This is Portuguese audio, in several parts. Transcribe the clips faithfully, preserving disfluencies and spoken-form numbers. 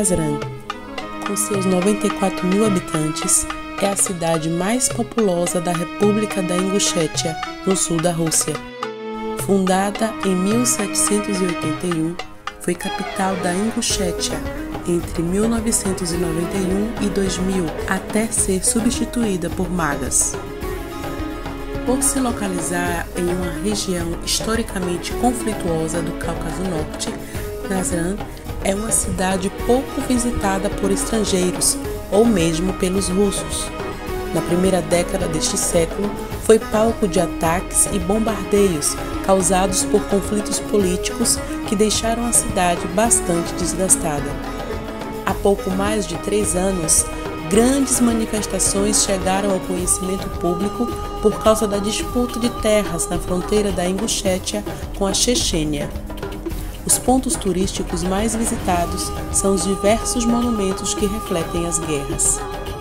Nazrã, com seus noventa e quatro mil habitantes, é a cidade mais populosa da República da Ingushétia, no sul da Rússia. Fundada em mil setecentos e oitenta e um, foi capital da Ingushétia entre mil novecentos e noventa e um e dois mil, até ser substituída por Magas. Por se localizar em uma região historicamente conflituosa do Cáucaso Norte, Nazrã é uma cidade pouco visitada por estrangeiros ou mesmo pelos russos. Na primeira década deste século, foi palco de ataques e bombardeios causados por conflitos políticos que deixaram a cidade bastante desgastada. Há pouco mais de três anos, grandes manifestações chegaram ao conhecimento público por causa da disputa de terras na fronteira da Ingushétia com a Chechênia. Os pontos turísticos mais visitados são os diversos monumentos que refletem as guerras.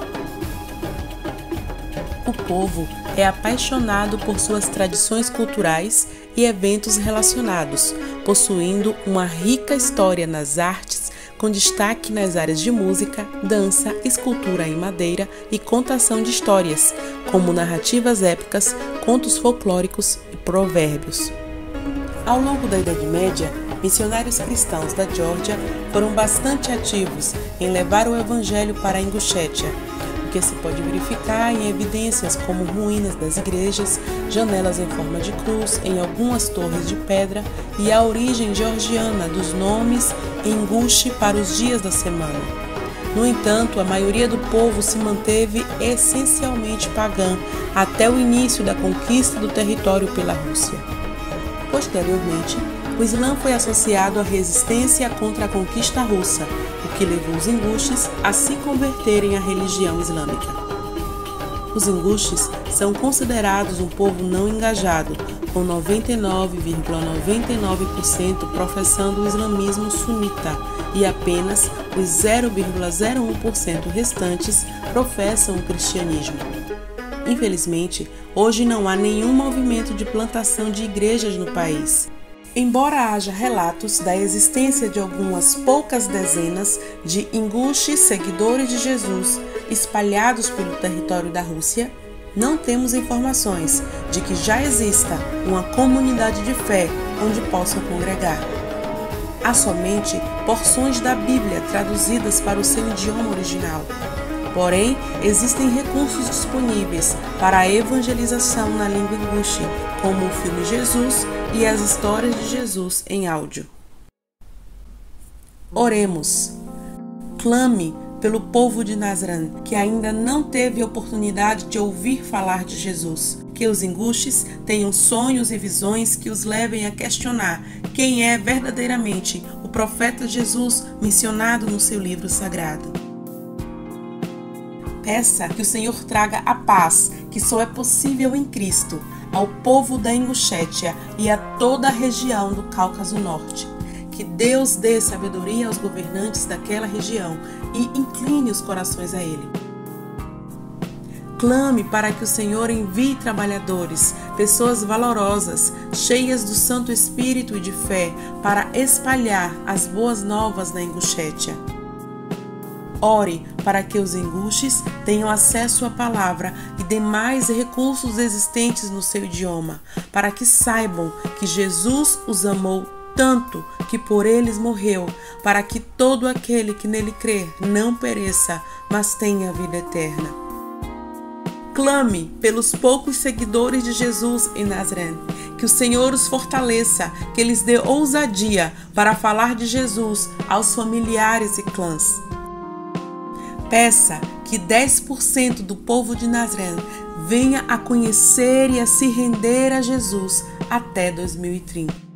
O povo é apaixonado por suas tradições culturais e eventos relacionados, possuindo uma rica história nas artes, com destaque nas áreas de música, dança, escultura em madeira e contação de histórias, como narrativas épicas, contos folclóricos e provérbios. Ao longo da Idade Média, missionários cristãos da Geórgia foram bastante ativos em levar o evangelho para a Ingushétia, o que se pode verificar em evidências como ruínas das igrejas, janelas em forma de cruz em algumas torres de pedra e a origem georgiana dos nomes Ingushi para os dias da semana. No entanto, a maioria do povo se manteve essencialmente pagã até o início da conquista do território pela Rússia. Posteriormente, o Islã foi associado à resistência contra a conquista russa, o que levou os ingushes a se converterem à religião islâmica. Os ingushes são considerados um povo não engajado, com noventa e nove vírgula noventa e nove por cento professando o islamismo sunita e apenas os zero vírgula zero um por cento restantes professam o cristianismo. Infelizmente, hoje não há nenhum movimento de plantação de igrejas no país. Embora haja relatos da existência de algumas poucas dezenas de ingushes seguidores de Jesus espalhados pelo território da Rússia, não temos informações de que já exista uma comunidade de fé onde possam congregar. Há somente porções da Bíblia traduzidas para o seu idioma original. Porém, existem recursos disponíveis para a evangelização na língua inguxe, como o filme Jesus e as histórias de Jesus em áudio. Oremos. Clame pelo povo de Nazrã, que ainda não teve oportunidade de ouvir falar de Jesus. Que os ingushes tenham sonhos e visões que os levem a questionar quem é verdadeiramente o profeta Jesus mencionado no seu livro sagrado. Peça que o Senhor traga a paz que só é possível em Cristo ao povo da Ingushétia e a toda a região do Cáucaso Norte. Que Deus dê sabedoria aos governantes daquela região e incline os corações a Ele. Clame para que o Senhor envie trabalhadores, pessoas valorosas, cheias do Santo Espírito e de fé, para espalhar as boas novas na Ingushétia. Ore para que os ingushes tenham acesso à palavra e demais recursos existentes no seu idioma, para que saibam que Jesus os amou tanto que por eles morreu, para que todo aquele que nele crer não pereça, mas tenha a vida eterna. Clame pelos poucos seguidores de Jesus em Nazrã, que o Senhor os fortaleça, que eles dê ousadia para falar de Jesus aos familiares e clãs. Peça que dez por cento do povo de Nazrã venha a conhecer e a se render a Jesus até dois mil e trinta.